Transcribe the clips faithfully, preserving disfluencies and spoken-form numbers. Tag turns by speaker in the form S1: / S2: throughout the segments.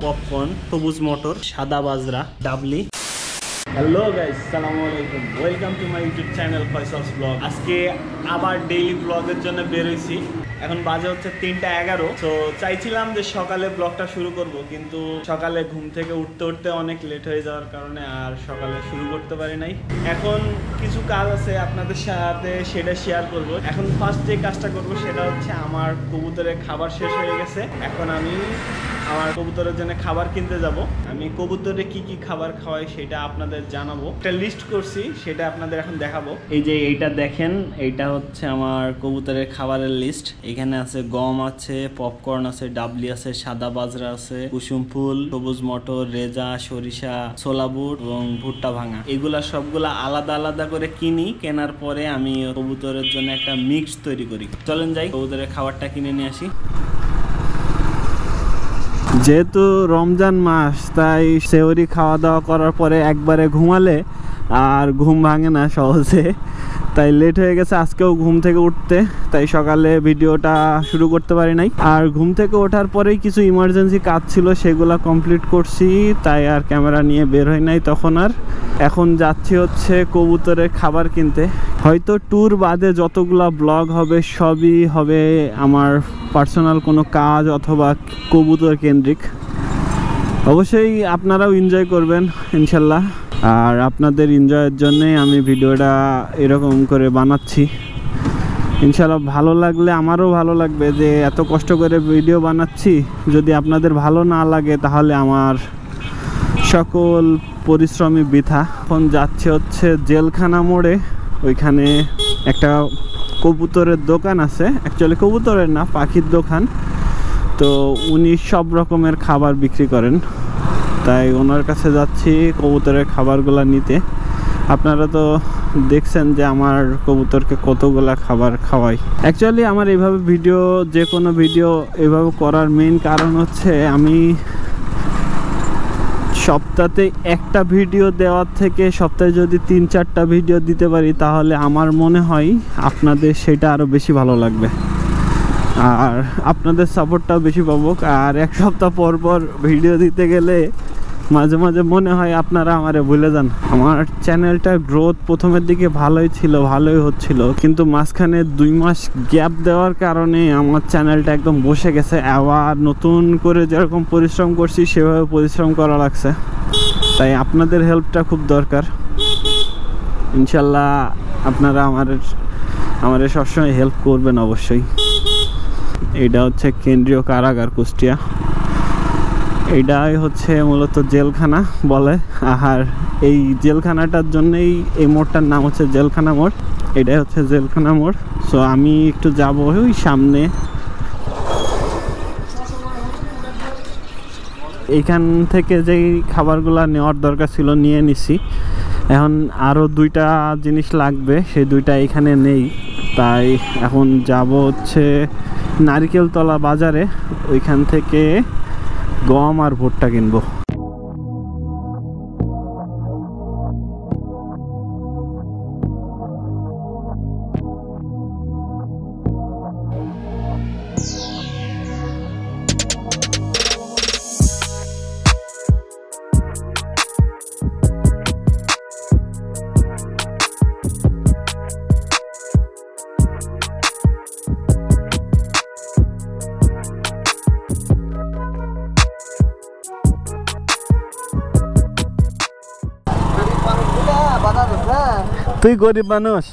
S1: Popcorn, সবুজ মটর, সাদা বাজরা, ডাবলি। Hello guys, আসসালামু আলাইকুম, welcome to my YouTube channel Faisal's vlog. আজকে আবার ডেইলি ব্লগের জন্য বের হয়েছি। এখন বাজে হচ্ছে তিনটা এগারো। তো চাইছিলাম যে সকালে ব্লগটা শুরু করব, কিন্তু সকালে ঘুম থেকে উঠতে উঠতে অনেক লেট হয়ে যাওয়ার কারণে আর সকালে শুরু করতে পারি নাই। এখন কিছু কাজ আছে আপনাদের সাথে, সেটা শেয়ার করব। এখন ফার্স্ট যে কাজটা করব সেটা হচ্ছে আমার কবুতরের খাবার শেষ হয়ে গেছে। এখন আমি আমার কবুতরের জন্য খাবার কিনতে যাব। আমি কবুতরে কি কি খাবার খাওয়াই সেটা আপনাদের জানাবো। একটা লিস্ট করছি, সেটা আপনাদের এখন দেখাবো। এই যে এইটা দেখেন, এইটা হচ্ছে আমার কবুতরের খাবারের লিস্ট। এখানে আছে গম আছে, পপকর্ন আছে, ডাবলি আছে, সাদা বাজরা আছে, কুসুম ফুল, সবুজ মটর, রেজা, সরিষা, ছোলা বুট এবং ভুট্টা ভাঙা। এগুলা সবগুলা আলাদা আলাদা করে কিনি। কেনার পরে আমি কবুতরের জন্য একটা মিক্স তৈরি করি। চলেন যাই কবুতরের খাবারটা কিনে নিয়ে আসি। যেহেতু রমজান মাস, তাই সেহরি খাওয়া দাওয়া করার পরে একবারে ঘুমালে আর ঘুম ভাঙে না সহজে, তাই লেট হয়ে গেছে আজকেও ঘুম থেকে উঠতে। তাই সকালে ভিডিওটা শুরু করতে পারি নাই। আর ঘুম থেকে ওঠার পরেই কিছু ইমার্জেন্সি কাজ ছিল, সেগুলো কমপ্লিট করছি, তাই আর ক্যামেরা নিয়ে বের হয় নাই তখন আর। এখন যাচ্ছি হচ্ছে কবুতরের খাবার কিনতে। হয়তো ট্যুর বাদে যতগুলা ব্লগ হবে সবই হবে আমার পার্সোনাল কোনো কাজ অথবা কবুতর কেন্দ্রিক। অবশ্যই আপনারাও এনজয় করবেন ইনশাল্লাহ। আর আপনাদের এনজয়ের জন্যই আমি ভিডিওটা এরকম করে বানাচ্ছি। ইনশাল্লাহ ভালো লাগলে আমারও ভালো লাগবে যে এত কষ্ট করে ভিডিও বানাচ্ছি। যদি আপনাদের ভালো না লাগে তাহলে আমার সকল পরিশ্রমী বৃথা। এখন যাচ্ছে হচ্ছে জেলখানা মোড়ে, ওইখানে একটা কবুতরের দোকান আছে। অ্যাকচুয়ালি কবুতরের না, পাখির দোকান। তো উনি সব রকমের খাবার বিক্রি করেন, তাই ওনার কাছে যাচ্ছি কবুতরের খাবারগুলো নিতে। আপনারা তো দেখছেন যে আমার কবুতরকে কতগুলা খাবার খাওয়াই। অ্যাকচুয়ালি আমার এইভাবে ভিডিও, যে কোনো ভিডিও এভাবে করার মেইন কারণ হচ্ছে আমি সপ্তাহে একটা ভিডিও দেওয়ার থেকে সপ্তাহে যদি তিন চারটা ভিডিও দিতে পারি তাহলে আমার মনে হয় আপনাদের সেটা আরও বেশি ভালো লাগবে আর আপনাদের সাপোর্টটাও বেশি পাবো। আর এক সপ্তাহ পর পর ভিডিও দিতে গেলে মাঝে মাঝে মনে হয় আপনারা আমারে ভুলে যান। আমার চ্যানেলটার গ্রোথ প্রথমের দিকে ভালোই ছিল, ভালোই হচ্ছিল, কিন্তু মাঝখানে দুই মাস গ্যাপ দেওয়ার কারণে আমার চ্যানেলটা একদম বসে গেছে। আবার নতুন করে যেরকম পরিশ্রম করছি সেভাবে পরিশ্রম করা লাগছে। তাই আপনাদের হেল্পটা খুব দরকার। ইনশাল্লাহ আপনারা আমার আমাদের সবসময় হেল্প করবেন অবশ্যই। এটা হচ্ছে কেন্দ্রীয় কারাগার কুষ্টিয়া। এইটাই হচ্ছে মূলত জেলখানা বলে। আর এই জেলখানাটার জন্যই এই মোড়টার নাম হচ্ছে জেলখানা মোড়। এটাই হচ্ছে জেলখানা মোড়। সো আমি একটু যাব ওই সামনে। এইখান থেকে যেই খাবারগুলো নেওয়ার দরকার ছিল নিয়ে নিছি। এখন আরও দুইটা জিনিস লাগবে, সেই দুইটা এখানে নেই। তাই এখন যাব হচ্ছে নারিকেলতলা বাজারে, ওইখান থেকে গম আর ভুট্টা কিনবো। তুই গরিব মানুষ,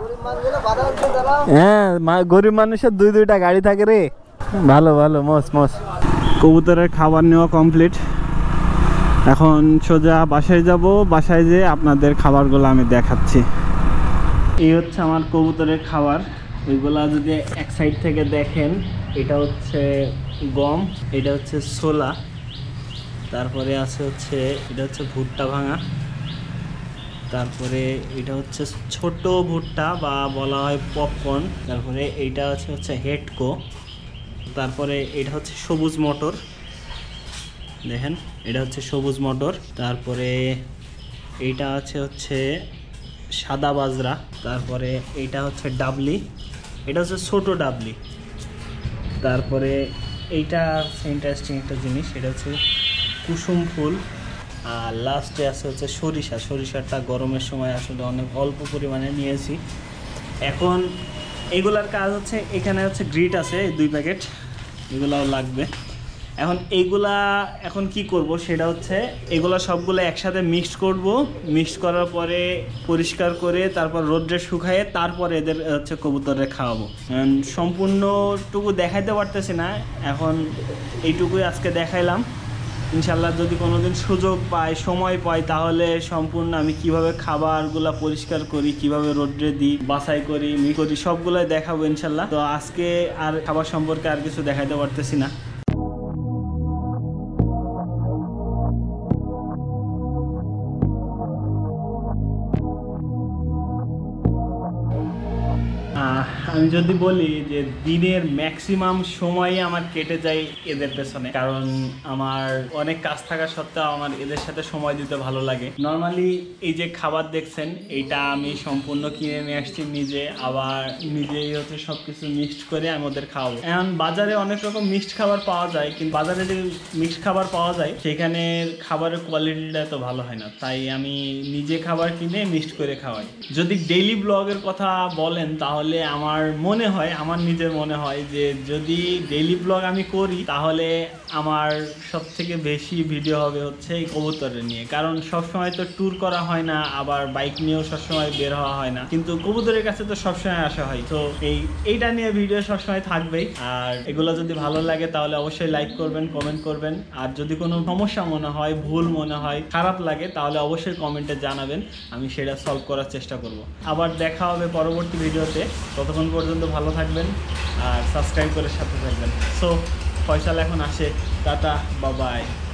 S1: হ্যাঁ গরিব মানুষের দুই দুইটা গাড়ি থাকে রে। ভালো ভালো, মস মস। কবুতরের খাবার নেওয়া কমপ্লিট। এখন সোজা বাসায় যাব। বাসায় যেয়ে আপনাদের খাবারগুলো আমি দেখাচ্ছি। এই হচ্ছে আমার কবুতরের খাবার। ওইগুলা যদি এক সাইড থেকে দেখেন, এটা হচ্ছে গম, এটা হচ্ছে ছোলা, তারপরে আছে হচ্ছে এটা হচ্ছে ভুট্টা ভাঙা, তারপরে এটা হচ্ছে ছোট ভুট্টা বা বলা হয় পপকর্ন, তারপরে এইটা আছে হচ্ছে হেডকো, তারপরে এটা হচ্ছে সবুজ মটর, দেখেন এটা হচ্ছে সবুজ মটর, তারপরে এইটা আছে হচ্ছে সাদা বাজরা, তারপরে এইটা হচ্ছে ডাবলি, এটা হচ্ছে ছোট ডাবলি, তারপরে এইটা ইন্টারেস্টিং একটা জিনিস, এটা হচ্ছে কুসুম ফুল, আর লাস্টে আছে হচ্ছে সরিষা। সরিষাটা গরমের সময় আসলে অনেক অল্প পরিমাণে নিয়েছি। এখন এগুলার কাজ হচ্ছে, এখানে হচ্ছে গ্রিট আছে দুই প্যাকেট, এগুলাও লাগবে। এখন এইগুলা এখন কি করব সেটা হচ্ছে এগুলা সবগুলো একসাথে মিক্সড করব। মিক্সড করার পরে পরিষ্কার করে তারপর রোদ্রে শুকায়ে তারপরে এদের হচ্ছে কবুতরে খাওয়াবো। সম্পূর্ণটুকু দেখাইতে পারতেছি না, এখন এইটুকুই আজকে দেখাইলাম। ইনশাল্লাহ যদি কোনোদিন সুযোগ পাই, সময় পাই, তাহলে সম্পূর্ণ আমি কিভাবে খাবারগুলা পরিষ্কার করি, কিভাবে রোদ্রে দিই, বাছাই করি, মি করি, সবগুলোই দেখাবো ইনশাল্লাহ। তো আজকে আর খাবার সম্পর্কে আর কিছু দেখাইতে পারতেছি না। আমি যদি বলি যে দিনের ম্যাক্সিমাম সময়ই আমার কেটে যায় এদের পেছনে, কারণ আমার অনেক কাজ থাকা সত্ত্বেও আমার এদের সাথে সময় দিতে ভালো লাগে। নর্মালি এই যে খাবার দেখছেন, এইটা আমি সম্পূর্ণ কিনে নিয়ে আসছি নিজে, আবার নিজেই হচ্ছে সব কিছু মিক্সড করে আমি ওদের খাওয়াবো। এখন বাজারে অনেক রকম মিক্সড খাবার পাওয়া যায়, কিন্তু বাজারে যে মিক্সড খাবার পাওয়া যায় সেখানে খাবারের কোয়ালিটিটা এত ভালো হয় না, তাই আমি নিজে খাবার কিনে মিক্সড করে খাওয়াই। যদি ডেইলি ব্লগের কথা বলেন তাহলে আমার মনে হয়, আমার নিজের মনে হয় যে যদি ডেইলি ব্লগ আমি করি তাহলে আমার সব থেকে বেশি ভিডিও হবে হচ্ছে এই কবুতরের নিয়ে, কারণ সবসময় তো ট্যুর করা হয় না, আবার বাইক নিয়েও সবসময় বের হওয়া হয় না, কিন্তু কবুতরের কাছে তো সবসময় আসা হয়। তো এই এইটা নিয়ে ভিডিও সবসময় থাকবেই। আর এগুলো যদি ভালো লাগে তাহলে অবশ্যই লাইক করবেন, কমেন্ট করবেন। আর যদি কোনো সমস্যা মনে হয়, ভুল মনে হয়, খারাপ লাগে, তাহলে অবশ্যই কমেন্টে জানাবেন, আমি সেটা সলভ করার চেষ্টা করব। আবার দেখা হবে পরবর্তী ভিডিওতে। ততক্ষণ পর্যন্ত ভালো থাকবেন আর সাবস্ক্রাইব করে সাথে থাকবেন। সো ফয়সাল এখন আসে, টাটা, বাই বাই।